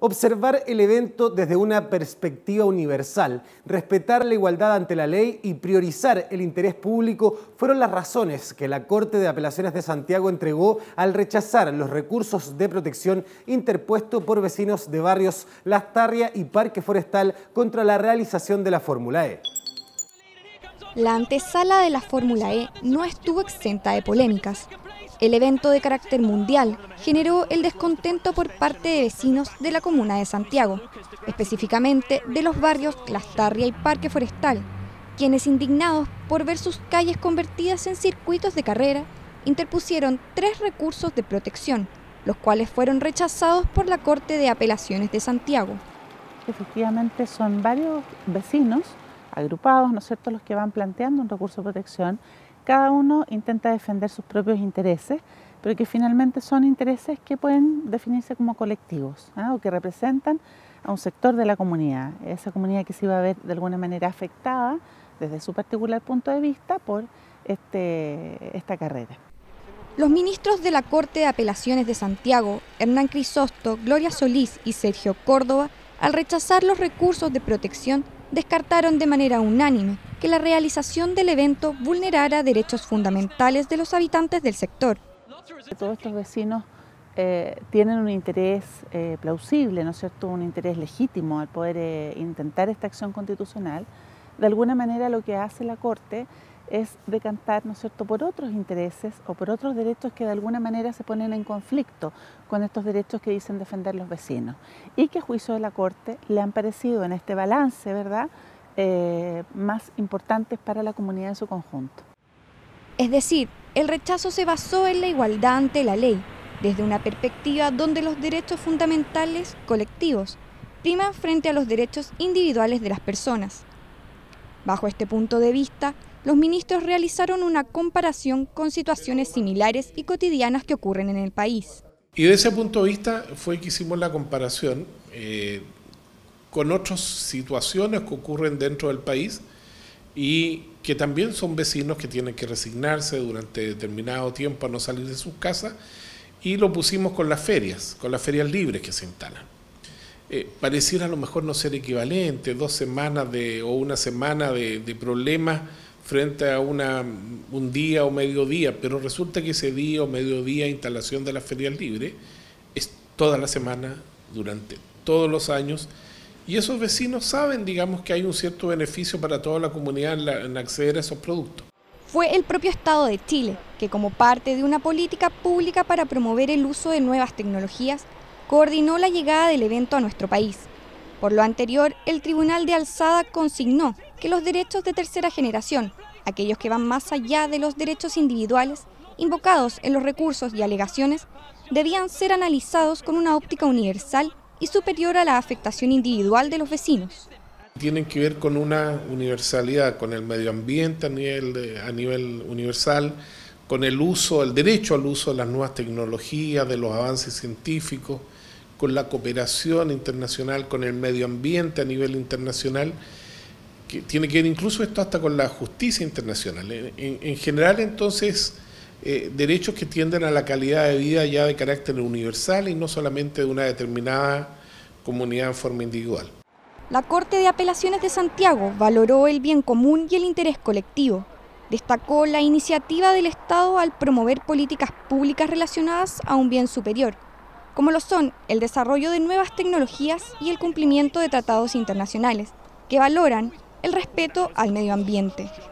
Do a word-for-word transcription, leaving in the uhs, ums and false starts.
Observar el evento desde una perspectiva universal, respetar la igualdad ante la ley y priorizar el interés público fueron las razones que la Corte de Apelaciones de Santiago entregó al rechazar los recursos de protección interpuestos por vecinos de barrios Lastarria y Parque Forestal contra la realización de la Fórmula E. La antesala de la Fórmula E no estuvo exenta de polémicas. El evento de carácter mundial generó el descontento por parte de vecinos de la comuna de Santiago, específicamente de los barrios Lastarria y Parque Forestal, quienes, indignados por ver sus calles convertidas en circuitos de carrera, interpusieron tres recursos de protección, los cuales fueron rechazados por la Corte de Apelaciones de Santiago. Efectivamente son varios vecinos agrupados, ¿no es cierto?, los que van planteando un recurso de protección. Cada uno intenta defender sus propios intereses, pero que finalmente son intereses que pueden definirse como colectivos, ¿eh? o que representan a un sector de la comunidad, esa comunidad que se iba a ver de alguna manera afectada desde su particular punto de vista por este, esta carrera. Los ministros de la Corte de Apelaciones de Santiago, Hernán Crisosto, Gloria Solís y Sergio Córdoba, al rechazar los recursos de protección, descartaron de manera unánime que la realización del evento vulnerara derechos fundamentales de los habitantes del sector. Todos estos vecinos eh, tienen un interés eh, plausible, ¿no es cierto?, un interés legítimo al poder eh, intentar esta acción constitucional. De alguna manera lo que hace la Corte es decantar, ¿no es cierto?, por otros intereses o por otros derechos que de alguna manera se ponen en conflicto con estos derechos que dicen defender los vecinos y que a juicio de la Corte le han parecido en este balance, ¿verdad?, eh, más importantes para la comunidad en su conjunto. Es decir, el rechazo se basó en la igualdad ante la ley, desde una perspectiva donde los derechos fundamentales colectivos priman frente a los derechos individuales de las personas. Bajo este punto de vista, los ministros realizaron una comparación con situaciones similares y cotidianas que ocurren en el país. Y de ese punto de vista fue que hicimos la comparación eh, con otras situaciones que ocurren dentro del país y que también son vecinos que tienen que resignarse durante determinado tiempo a no salir de sus casas, y lo pusimos con las ferias, con las ferias libres que se instalan. Eh, pareciera a lo mejor no ser equivalente, dos semanas de, o una semana de, de problemas frente a una, un día o mediodía, pero resulta que ese día o mediodía instalación de las ferias libres es toda la semana, durante todos los años, y esos vecinos saben, digamos, que hay un cierto beneficio para toda la comunidad en, la, en acceder a esos productos. Fue el propio Estado de Chile que, como parte de una política pública para promover el uso de nuevas tecnologías, coordinó la llegada del evento a nuestro país. Por lo anterior, el Tribunal de Alzada consignó que los derechos de tercera generación, aquellos que van más allá de los derechos individuales, invocados en los recursos y alegaciones, debían ser analizados con una óptica universal y superior a la afectación individual de los vecinos. Tienen que ver con una universalidad, con el medio ambiente a nivel, de, a nivel universal, con el uso, el derecho al uso de las nuevas tecnologías, de los avances científicos, con la cooperación internacional, con el medio ambiente a nivel internacional, que tiene que ver incluso esto hasta con la justicia internacional. En, en, en general, entonces, eh, derechos que tienden a la calidad de vida ya de carácter universal y no solamente de una determinada comunidad en forma individual. La Corte de Apelaciones de Santiago valoró el bien común y el interés colectivo. Destacó la iniciativa del Estado al promover políticas públicas relacionadas a un bien superior, como lo son el desarrollo de nuevas tecnologías y el cumplimiento de tratados internacionales, que valoran el respeto al medio ambiente.